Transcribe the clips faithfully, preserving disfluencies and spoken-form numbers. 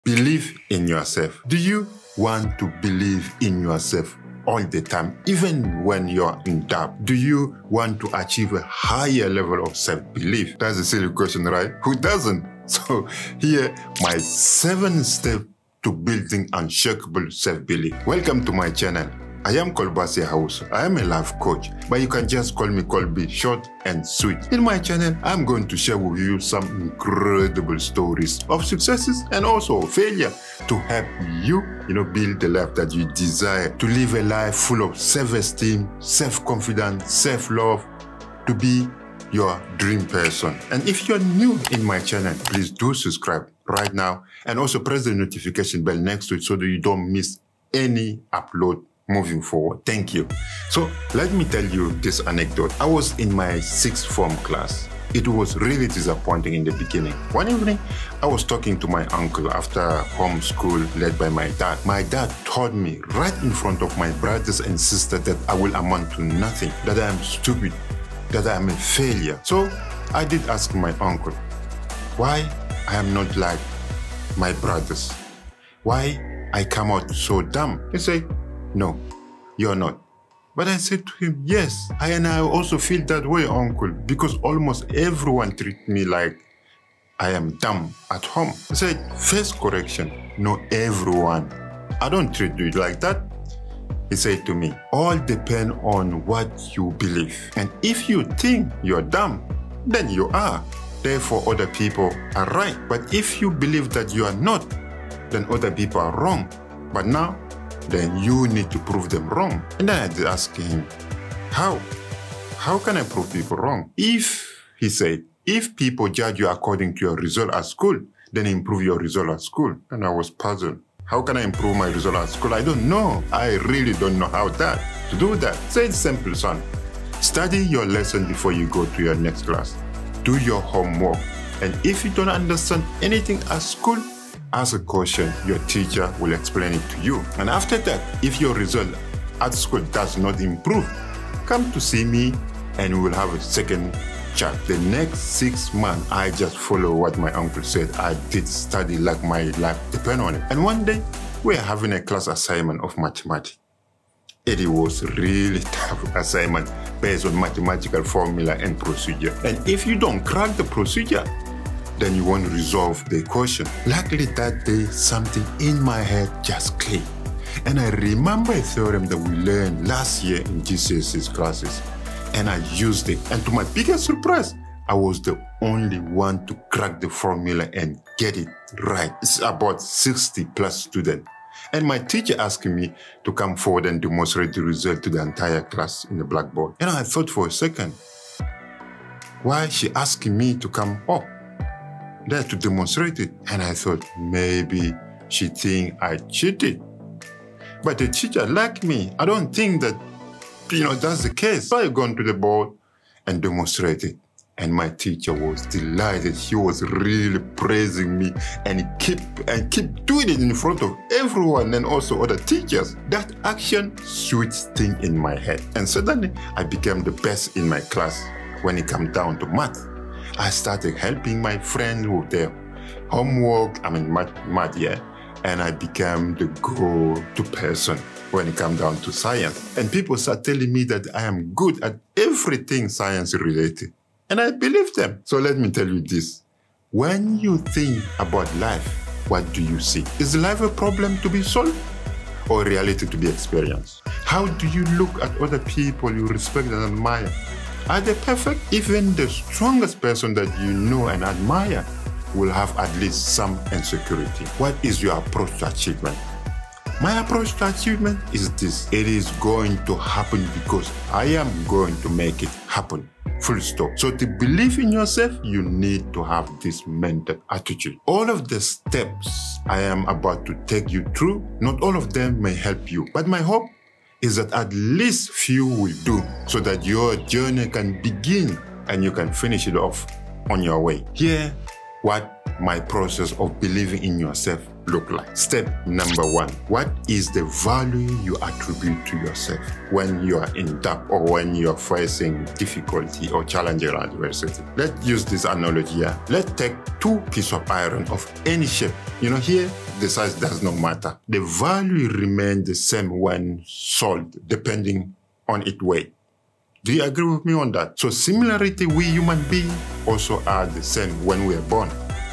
Believe in yourself. Do you want to believe in yourself all the time, even when you're in doubt? Do you want to achieve a higher level of self-belief? That's a silly question, right? Who doesn't? So here, my seven steps to building unshakable self-belief. Welcome to my channel. I am Kolbasi House. I am a life coach, but you can just call me Kolby, short and sweet. In my channel, I'm going to share with you some incredible stories of successes and also failure to help you, you know, build the life that you desire, to live a life full of self-esteem, self-confidence, self-love, to be your dream person. And if you're new in my channel, please do subscribe right now and also press the notification bell next to it so that you don't miss any upload moving forward. Thank you. So let me tell you this anecdote. I was in my sixth form class. It was really disappointing in the beginning. One evening, I was talking to my uncle after homeschool led by my dad. My dad told me right in front of my brothers and sisters that I will amount to nothing, that I am stupid, that I am a failure. So I did ask my uncle, why I am not like my brothers? Why I come out so dumb? He said, no, you're not. But I said to him, yes, I and I also feel that way, uncle, because almost everyone treats me like I am dumb at home. I said, first correction, not everyone. I don't treat you like that. He said to me, all depend on what you believe. And if you think you're dumb, then you are. Therefore, other people are right. But if you believe that you are not, then other people are wrong. But now, then you need to prove them wrong. And then I did ask him, how? How can I prove people wrong? If, he said, if people judge you according to your result at school, then improve your result at school. And I was puzzled. How can I improve my result at school? I don't know. I really don't know how that, to do that. So it's simple, son. Study your lesson before you go to your next class. Do your homework. And if you don't understand anything at school, ask a question, your teacher will explain it to you. And after that, if your result at school does not improve, come to see me and we will have a second chat. The next six months, I just follow what my uncle said. I did study like my life depend on it. And one day, we are having a class assignment of mathematics. It was really tough assignment based on mathematical formula and procedure. And if you don't crack the procedure, then you won't resolve the equation. Luckily that day, something in my head just clicked. And I remember a theorem that we learned last year in G C S E classes. And I used it. And to my biggest surprise, I was the only one to crack the formula and get it right. It's about sixty plus students. And my teacher asked me to come forward and demonstrate the result to the entire class in the blackboard. And I thought for a second, why is she asking me to come up there to demonstrate it? And I thought maybe she think I cheated. But the teacher like me, I don't think that, you know, that's the case. So I gone to the board and demonstrated. And my teacher was delighted. He was really praising me and he keep and keep doing it in front of everyone and also other teachers. That action switched thing in my head. And suddenly I became the best in my class when it comes down to math. I started helping my friends with their homework, I mean math, math yeah, and I became the go-to person when it comes down to science. And people start telling me that I am good at everything science related. And I believe them. So let me tell you this. When you think about life, what do you see? Is life a problem to be solved or a reality to be experienced? How do you look at other people you respect and admire? Are they perfect? Even the strongest person that you know and admire will have at least some insecurity. What is your approach to achievement? My approach to achievement is this. It is going to happen because I am going to make it happen. Full stop. So to believe in yourself, you need to have this mental attitude. All of the steps I am about to take you through, not all of them may help you. But my hope is that at least few will do so that your journey can begin and you can finish it off on your way. Here, what my process of believing in yourself look like? Step number one, what is the value you attribute to yourself when you are in doubt or when you are facing difficulty or challenging adversity? Let's use this analogy here. Let's take two pieces of iron of any shape. You know, here, the size does not matter. The value remains the same when sold, depending on its weight. Do you agree with me on that? So similarly, we human beings also are the same when we are born.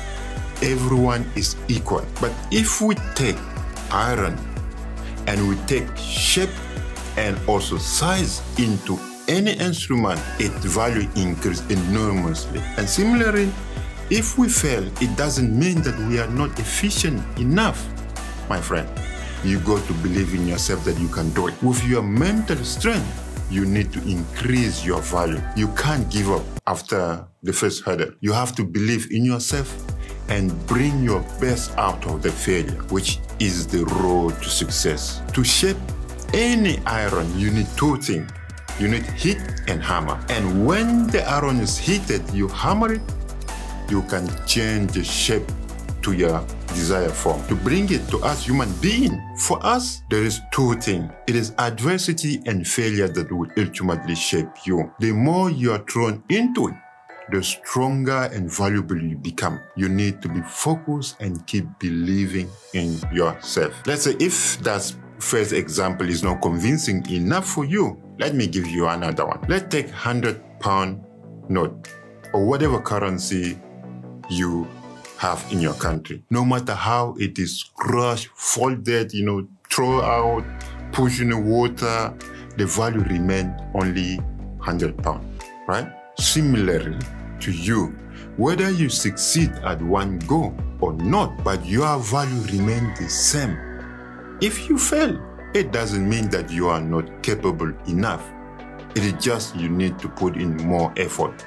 Everyone is equal. But if we take iron and we take shape and also size into any instrument, its value increases enormously. And similarly, if we fail, it doesn't mean that we are not efficient enough, my friend. You got to believe in yourself that you can do it. With your mental strength, you need to increase your value. You can't give up after the first hurdle. You have to believe in yourself and bring your best out of the failure, which is the road to success. To shape any iron, you need two things. You need heat and hammer. And when the iron is heated, you hammer it, you can change the shape to your desired form. To bring it to us human beings, for us, there is two things. It is adversity and failure that will ultimately shape you. The more you are thrown into it, the stronger and valuable you become. You need to be focused and keep believing in yourself. Let's say if that first example is not convincing enough for you, let me give you another one. Let's take one hundred pound note or whatever currency you have in your country. No matter how it is crushed, folded, you know, throw out, push in the water, the value remains only one hundred pounds, right? Similarly to you, whether you succeed at one go or not, but your value remains the same. If you fail, it doesn't mean that you are not capable enough. It is just you need to put in more effort.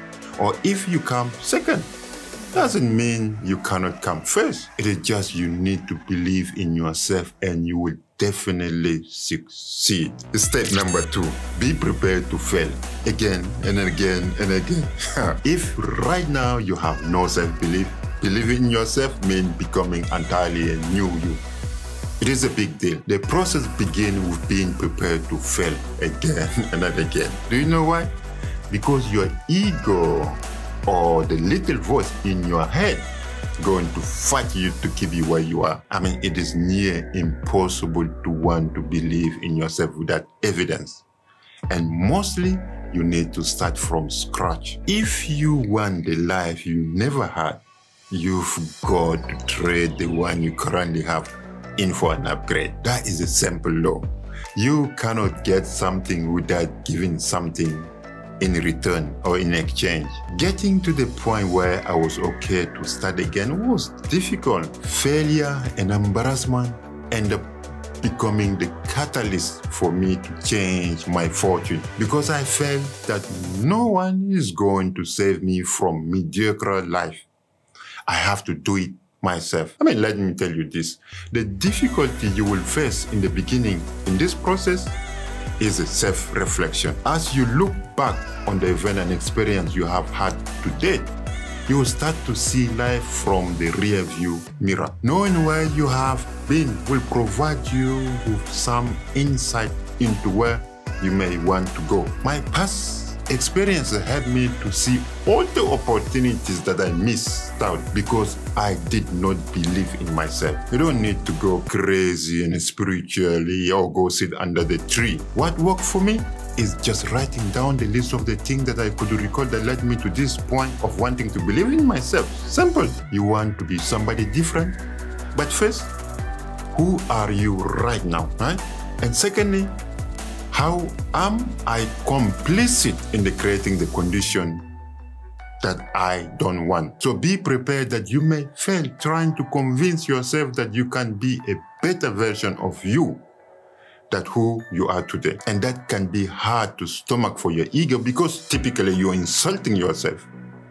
Or if you come second, doesn't mean you cannot come first. It is just you need to believe in yourself and you will definitely succeed. Step number two, be prepared to fail again and again and again. If right now you have no self-belief, believing in yourself means becoming entirely a new you. It is a big deal. The process begins with being prepared to fail again and again. Do you know why? Because your ego or the little voice in your head going to fight you to keep you where you are. I mean, it is near impossible to want to believe in yourself without evidence. And mostly, you need to start from scratch. If you want the life you never had, you've got to trade the one you currently have in for an upgrade. That is a simple law. You cannot get something without giving something in return or in exchange. Getting to the point where I was okay to start again was difficult. Failure and embarrassment end up becoming the catalyst for me to change my fortune, because I felt that no one is going to save me from mediocre life. I have to do it myself. I mean, let me tell you this. The difficulty you will face in the beginning in this process is a self-reflection. As you look back on the event and experience you have had to date, you will start to see life from the rear view mirror. Knowing where you have been will provide you with some insight into where you may want to go. My past experience helped me to see all the opportunities that I missed out because I did not believe in myself. You don't need to go crazy and spiritually or go sit under the tree. What worked for me is just writing down the list of the things that I could recall that led me to this point of wanting to believe in myself. Simple. You want to be somebody different. But first, who are you right now, right? And secondly, how am I complicit in the creating the condition that I don't want? So be prepared that you may fail trying to convince yourself that you can be a better version of you than who you are today. And that can be hard to stomach for your ego because typically you're insulting yourself.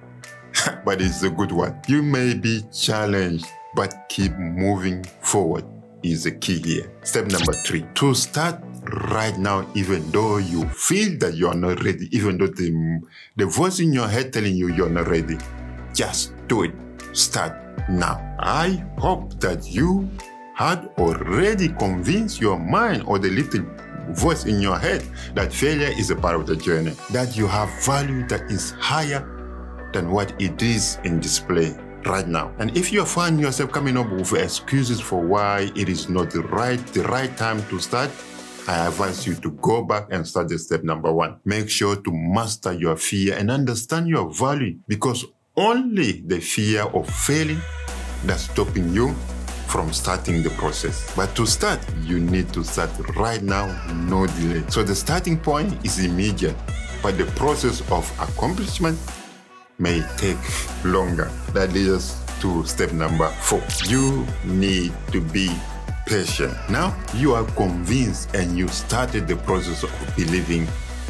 But it's a good one. You may be challenged, but keep moving forward is the key here. Step number three, to start right now, even though you feel that you're not ready, even though the, the voice in your head telling you you're not ready, just do it. Start Now, I hope that you had already convinced your mind or the little voice in your head that failure is a part of the journey, that you have value that is higher than what it is in display right now. And if you find yourself coming up with excuses for why it is not the right, the right time to start, I advise you to go back and start the step number one. Make sure to master your fear and understand your value, because only the fear of failing that's stopping you from starting the process. But to start, you need to start right now, no delay. So the starting point is immediate, but the process of accomplishment may take longer. That leads us to step number four. You need to be patient. Now you are convinced and you started the process of believing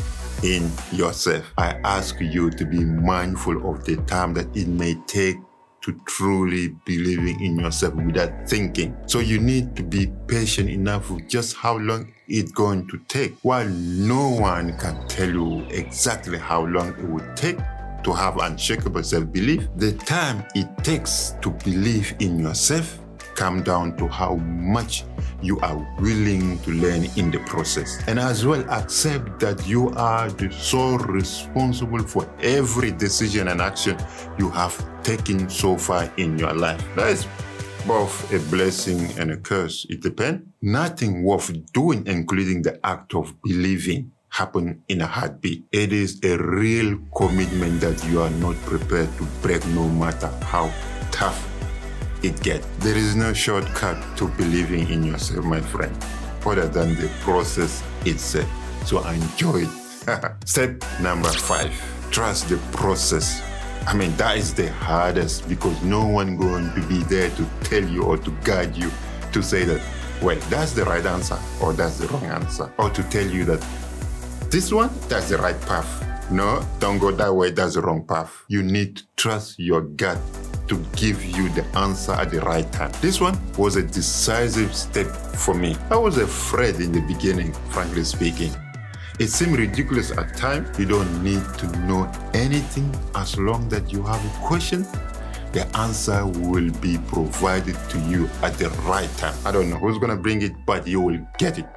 in yourself. I ask you to be mindful of the time that it may take to truly believing in yourself without thinking. So you need to be patient enough with just how long it's going to take. While no one can tell you exactly how long it would take to have unshakable self-belief, the time it takes to believe in yourself comes down to how much you are willing to learn in the process. And as well, accept that you are the sole responsible for every decision and action you have taken so far in your life. That is both a blessing and a curse. It depends. Nothing worth doing, including the act of believing, happen in a heartbeat. It is a real commitment that you are not prepared to break, no matter how tough it gets. There is no shortcut to believing in yourself, my friend, other than the process itself. So enjoy it. Step number five, trust the process. I mean, that is the hardest, because no one going to be there to tell you or to guide you to say that, well, that's the right answer or that's the wrong answer, or to tell you that this one, that's the right path. No, don't go that way, that's the wrong path. You need to trust your gut to give you the answer at the right time. This one was a decisive step for me. I was afraid in the beginning, frankly speaking. It seemed ridiculous at times. You don't need to know anything as long that you have a question. The answer will be provided to you at the right time. I don't know who's gonna bring it, but you will get it.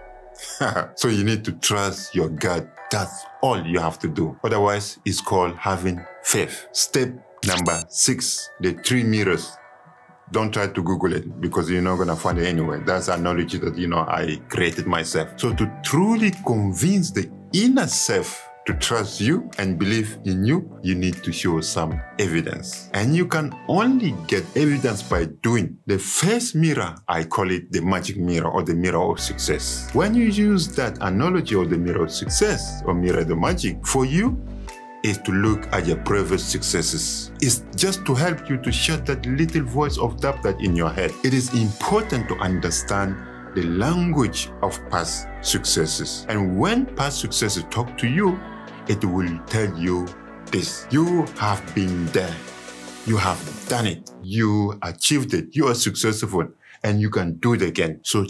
So you need to trust your gut. That's all you have to do. Otherwise, it's called having faith. Step number six, the three mirrors. Don't try to Google it, because you're not going to find it anywhere. That's a knowledge that, you know, I created myself. So to truly convince the inner self to trust you and believe in you, you need to show some evidence. And you can only get evidence by doing. The first mirror, I call it the magic mirror or the mirror of success. When you use that analogy of the mirror of success or mirror of the magic, for you, is to look at your previous successes. It's just to help you to shut that little voice of doubt that in your head. It is important to understand the language of past successes. And when past successes talk to you, it will tell you this: you have been there, you have done it, you achieved it, you are successful, and you can do it again. So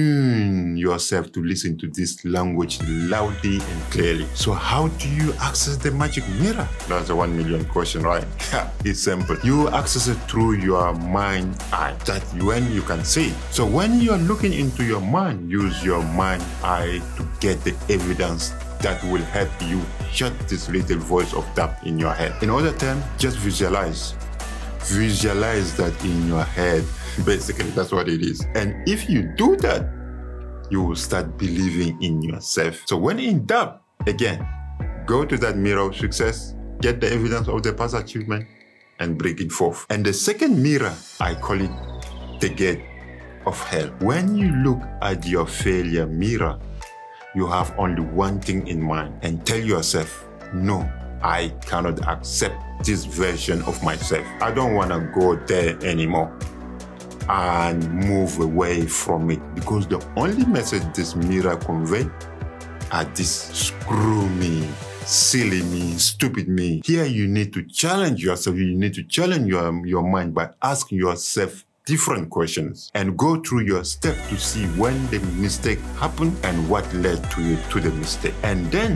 tune yourself to listen to this language loudly and clearly. So how do you access the magic mirror? That's a one million question, right? It's simple. You access it through your mind eye. That's when you can see. So when you're looking into your mind, use your mind eye to get the evidence that will help you shut this little voice of doubt in your head. In other terms, just visualize. Visualize that in your head. Basically, that's what it is. And if you do that, you will start believing in yourself. So when in doubt, again, go to that mirror of success, get the evidence of the past achievement, and bring it forth. And the second mirror, I call it the gate of hell. When you look at your failure mirror, you have only one thing in mind, and tell yourself, no, I cannot accept this version of myself. I don't want to go there anymore, and move away from it, because the only message this mirror conveys are this: screw me, silly me, stupid me. Here you need to challenge yourself. You need to challenge your, your mind by asking yourself different questions and go through your step to see when the mistake happened and what led to you to the mistake. And then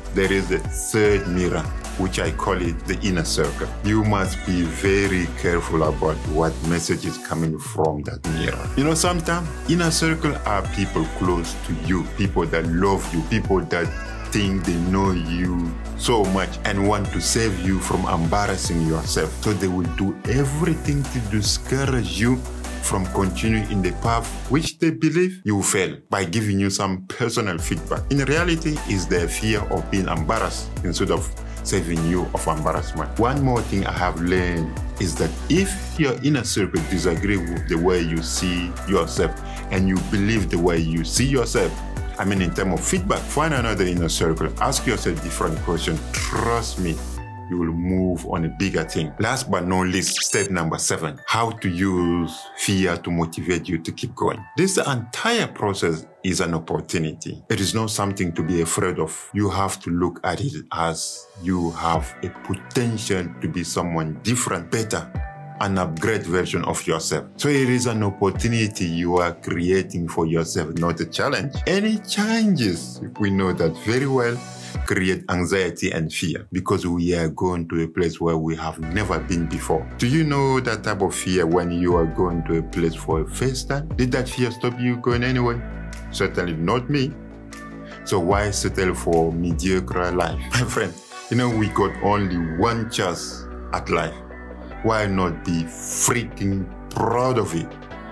there is a third mirror, which I call it the inner circle. You must be very careful about what message is coming from that mirror. You know, sometimes inner circle are people close to you, people that love you, people that think they know you so much and want to save you from embarrassing yourself. So they will do everything to discourage you from continuing in the path which they believe you will fail by giving you some personal feedback. In reality, it's their fear of being embarrassed instead of saving you of embarrassment. One more thing I have learned is that if your inner circle disagree with the way you see yourself and you believe the way you see yourself, I mean, in terms of feedback, find another inner circle, ask yourself different questions. Trust me, you will move on a bigger thing. Last but not least, step number seven, how to use fear to motivate you to keep going. This entire process is an opportunity. It is not something to be afraid of. You have to look at it as you have a potential to be someone different, better, an upgrade version of yourself. So it is an opportunity you are creating for yourself, not a challenge. Any changes, we know that very well, create anxiety and fear because we are going to a place where we have never been before. Do you know that type of fear when you are going to a place for a first time? Did that fear stop you going anyway? Certainly not me. So why settle for mediocre life? My friend, you know, we got only one chance at life. Why not be freaking proud of it?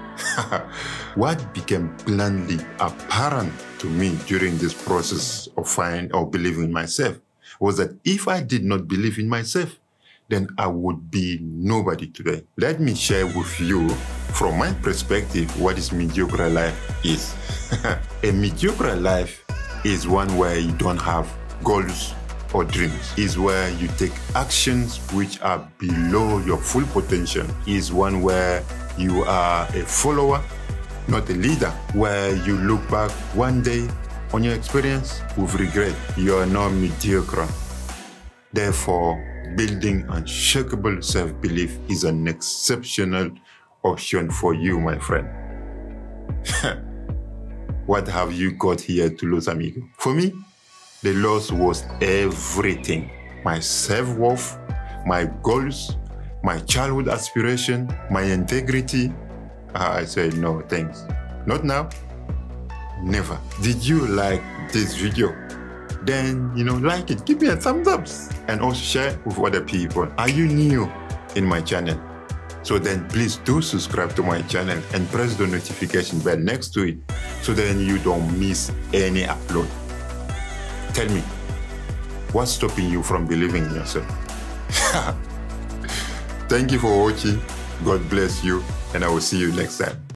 What became bluntly apparent to me during this process of finding or believing in myself was that if I did not believe in myself, then I would be nobody today. Let me share with you, from my perspective, what is mediocre life is. A mediocre life is one where you don't have goals or dreams, is where you take actions which are below your full potential, is one where you are a follower, not a leader, where you look back one day on your experience with regret. You are not mediocre. Therefore, building unshakable self-belief is an exceptional option for you, my friend. What have you got here to lose, amigo? For me, the loss was everything. My self-worth, my goals, my childhood aspiration, my integrity. Uh, I said, no, thanks. Not now, never. Did you like this video? Then, you know, like it, give me a thumbs up and also share with other people. Are you new in my channel? So then please do subscribe to my channel and press the notification bell next to it so then you don't miss any upload. Tell me, what's stopping you from believing in yourself? Thank you for watching. God bless you, and I will see you next time.